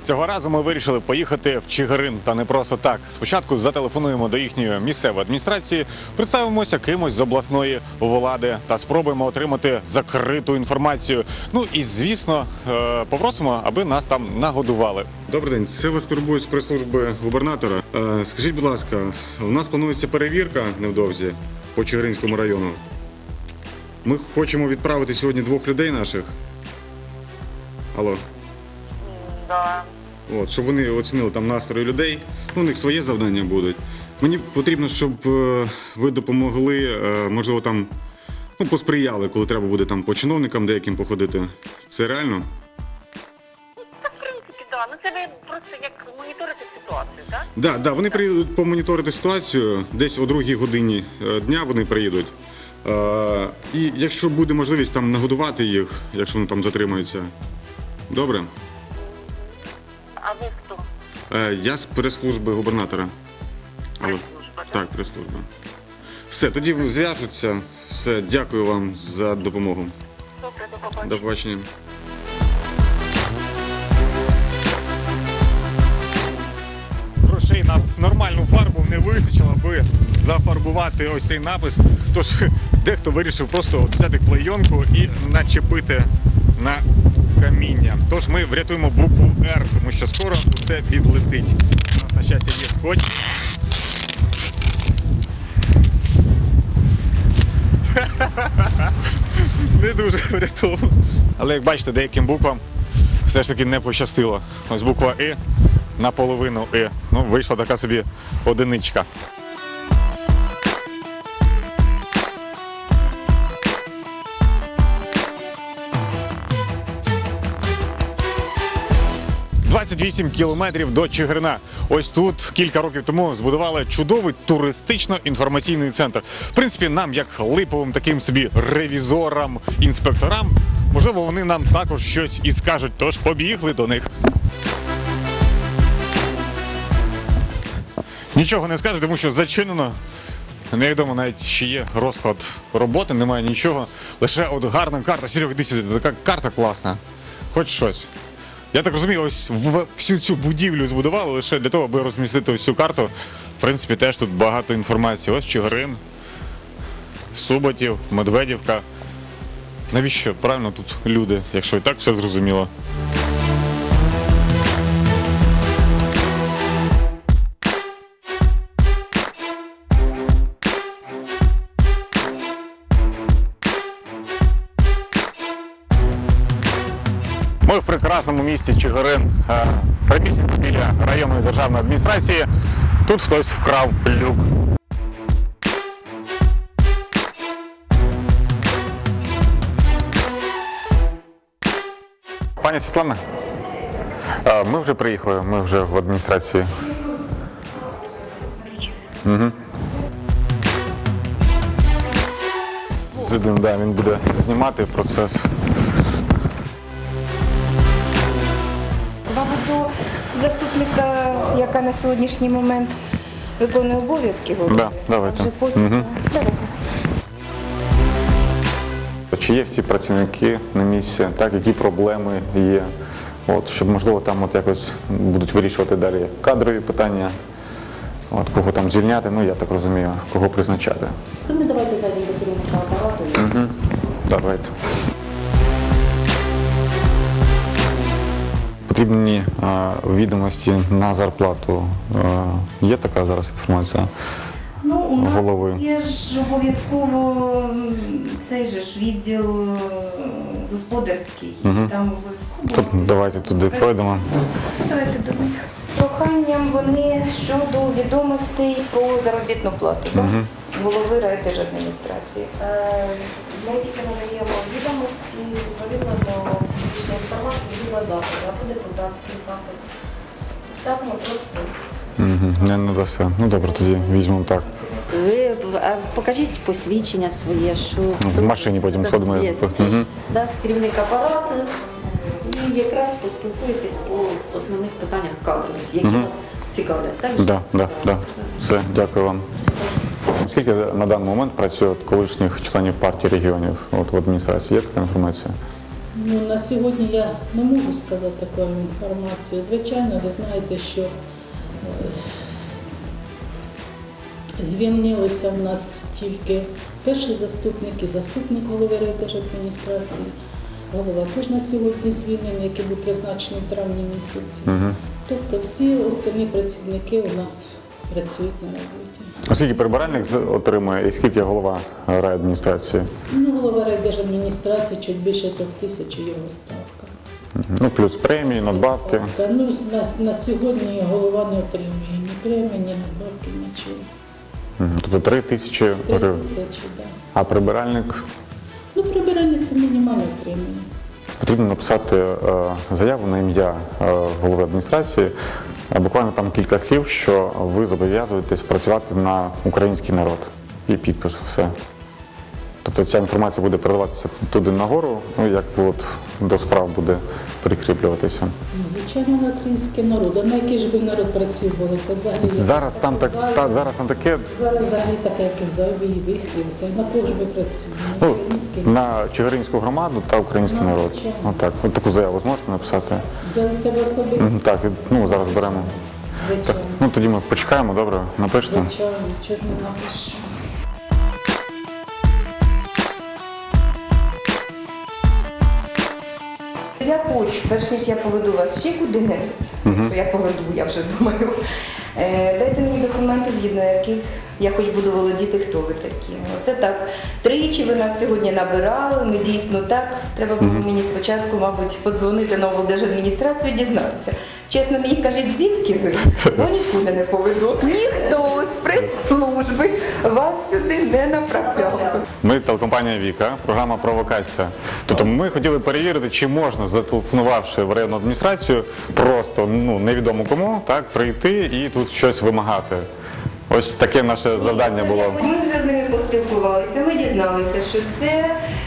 Цього разу ми вирішили поїхати в Чигирин. Та не просто так. Спочатку зателефонуємо до їхньої місцевої адміністрації, представимося кимось з обласної влади та спробуємо отримати закриту інформацію. Ну і, звісно, попросимо, аби нас там нагодували. Добрий день, це вас турбує з прес-служби губернатора. Скажіть, будь ласка, у нас планується перевірка невдовзі по Чигиринському району. Ми хочемо відправити сьогодні 2 людей наших. Алло. Да. От, щоб вони оцінили там настрої людей. Ну, у них своє завдання будуть. Мені потрібно, щоб ви допомогли, можливо, там, ну, посприяли, коли треба буде там по чиновникам деяким походити. Це реально? Та, в принципі, да. Ну це ви просто як моніторите ситуацію, так? Да, вони приїдуть помоніторити ситуацію. Десь о 2-й годині дня вони приїдуть. І якщо буде можливість там нагодувати їх, якщо вони там затримаються. Добре? А ви хто? Я з прес-служби губернатора. Алло. Прес-служба, Так, прес-служба. Все, тоді зв'яжуться. Все, дякую вам за допомогу. Добре, до побачення. До побачення. Грошей на нормальну фарбу не вистачило, аби зафарбувати ось цей напис. Тож дехто вирішив просто взяти клейонку і начепити на каміння. Тож ми врятуємо букву «Р», тому що скоро усе відлетить. У нас, на щастя, є скотч. Не дуже врятовано. Але, як бачите, деяким буквам все ж таки не пощастило. Ось буква «И» наполовину «И». Ну, вийшла така собі одиничка. «28 кілометрів до Чигирина». Ось тут кілька років тому збудували чудовий туристично-інформаційний центр. В принципі, нам, як липовим таким собі ревізорам, інспекторам, можливо, вони нам також щось і скажуть, тож побігли до них. Нічого не скажуть, тому що зачинено. Невідомо навіть, чи є розклад роботи, немає нічого. Лише от гарна карта. Серега, іди сюди, така карта класна. Хоч щось. Я так розумію, ось всю цю будівлю збудували лише для того, аби розмістити ось цю карту. В принципі, теж тут багато інформації. Ось Чигирин, Суботів, Медведівка. Навіщо? Правильно тут люди, якщо і так все зрозуміло. Ми в прекрасному місті Чигирин, приміщення біля районної державної адміністрації. Тут хтось вкрав люк. Пані Світлана, ми вже приїхали, ми вже в адміністрації. Угу. Да, він буде знімати процес. Мабуть, до заступника, яка на сьогоднішній момент виконує обов'язки голови. Да, давайте. А вже потім. Угу. Давайте. Чи є всі працівники на місці, так, які проблеми є, от, щоб, можливо, там от якось будуть вирішувати далі кадрові питання, от, кого там звільняти, ну, я так розумію, кого призначати. То ми давайте зайдемо до керівника апарату. Угу. Давайте. Потрібні відомості на зарплату. Є така зараз інформація? Ну, у нас головою? є ж обов'язково цей же ж відділ господарський. Угу. Там обов'язково. Давайте туди пройдемо. Давайте до них. Проханням вони щодо відомостей про заробітну плату. Так? Угу. Голови райдержадміністрації. Ми тільки надаємо відомості відповідно до публічної інформації від заходу або депутатський запит. Так ми просто. Угу. Не надасться. Ну добре, тоді візьмемо так. Ви покажіть посвідчення своє, що В машині потім сходимо. Є. Угу. Да, керівник апарату. І якраз поспілкуєтесь по основних питаннях кадрових, які вас цікавлять. Так? Да. Все, дякую вам. Скільки на даний момент працює колишніх членів партії регіонів от, в адміністрації? Є така інформація? Ну, на сьогодні я не можу сказати таку інформацію. Звичайно, ви знаєте, що звільнилися в нас тільки перший заступник і заступник голови райдержадміністрації. Голова теж на сьогодні звільнений, який був призначений в травні місяці. Тобто всі остальні працівники у нас працюють на роботі. А скільки прибиральник отримує і скільки голова райадміністрації? Ну, голова райдержадміністрації чуть більше 3000 його ставка. Ну, плюс премії, надбавки. Ставка. Ну, на сьогодні голова не отримує ні премії, ні надбавки, нічого. Тобто 3000 гривень. 3000, так. А прибиральник? Ну, прибиральник це мінімальне отримання. Потрібно написати заяву на ім'я голови адміністрації, буквально там кілька слів, що ви зобов'язуєтесь працювати на український народ. І підпис, все. Тобто ця інформація буде передаватися туди нагору, ну, як от до справ буде прикріплюватися. Ну, звичайно, на український народ. А на який ж би народ працювали? Це взагалі... Зараз там таке, Зараз взагалі таке, як зайві і вислів. Це на кого ж ви працюєте? На ну, український? на чигиринську громаду та український Ну, народ. звичайно. Отак. От таку заяву зможете написати? Я це в особисто. Так, ну зараз беремо. Так, Звичайно. ну тоді ми почекаємо, добре, напишете. Звичайно, чого ж не напишу. Я хочу, перш ніж я поведу вас ще куди-небудь, що я поведу, я вже думаю. Дайте мені документи, згідно яких я хоч буду володіти, хто ви такі. Оце так. Тричі ви нас сьогодні набирали, ми дійсно так. Треба було мені спочатку, мабуть, подзвонити на облдержадміністрацію і дізнатися. Чесно, мені кажіть, звідки ви? Бо нікуди не поведу. Ніхто з прес-служби вас сюди не направляв. Ми телекомпанія Віка, програма «Провокація». Тобто ми хотіли перевірити, чи можна, зателефонувавши в районну адміністрацію, просто невідомо кому, так, прийти і тут щось вимагати. Ось таке наше завдання було. Ми вже з ними поспілкувалися, ми дізналися, що це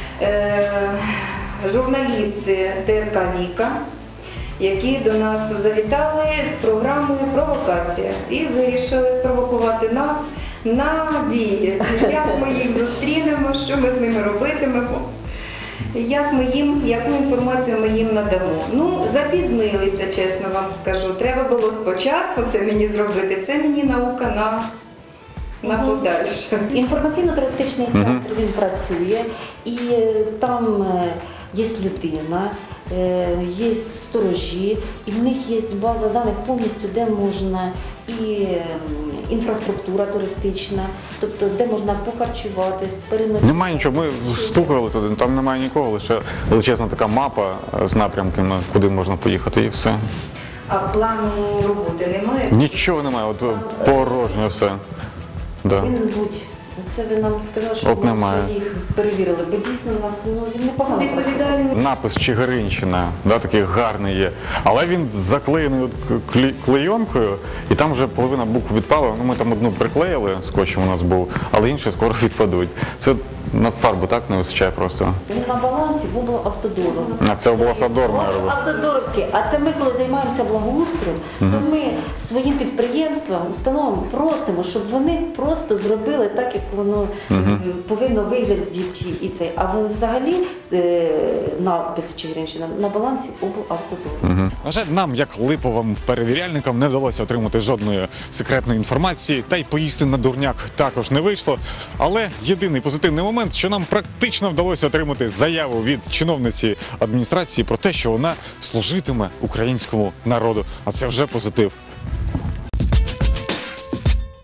журналісти ТРК Віка, які до нас завітали з програмою «Провокація» і вирішили спровокувати нас на дії. Як ми їх зустрінемо, що ми з ними робитимемо, яку інформацію ми їм надамо. Ну, запізнилися, чесно вам скажу. Треба було спочатку це мені зробити, це мені наука на подальше. Інформаційно-туристичний центр, він працює, і там є людина, є сторожі, і в них є база даних повністю, де можна і інфраструктура туристична, тобто де можна похарчуватись, переночувати. Немає нічого, ми стукали туди, там немає нікого, лише величезна така мапа з напрямками, куди можна поїхати і все. А плану роботи немає? Нічого немає, от порожньо все. Да. Повинен бути. Це ви нам сказали, що От ми немає. вже їх перевірили, бо дійсно у нас він непогано працює. Відповідальний. Напис Чигиринщина, да, такий гарний є, але він заклеєний от клейонкою, і там вже половина букв відпала. Ну, ми там одну приклеїли, скотчем у нас був, але інші скоро відпадуть. Це на фарбу так не вистачає просто. Він на балансі в облавтодору. А це облавтодор має робити. Автодоровський. А це ми, коли займаємося благоустроєм, то ми своїм підприємствам, установам просимо, щоб вони просто зробили так, як воно повинно виглядати і цей. А взагалі надпис Чигиринщина на балансі облавтодору. На жаль, нам, як липовим перевіряльникам, не вдалося отримати жодної секретної інформації, та й поїсти на дурняк також не вийшло. Але єдиний позитивний момент, що нам практично вдалося отримати заяву від чиновниці адміністрації про те, що вона служитиме українському народу. А це вже позитив.